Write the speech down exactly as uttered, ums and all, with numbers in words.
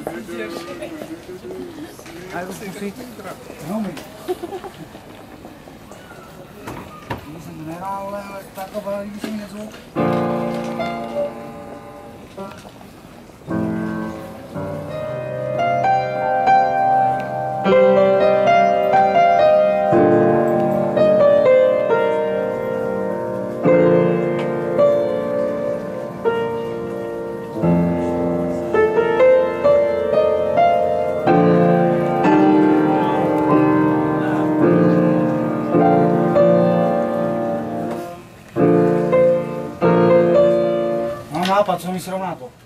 A jo, zkusí. No mi. Když jsem nehrál, ale takové, když jsem nezvuk. Nápad, co mi srovná to.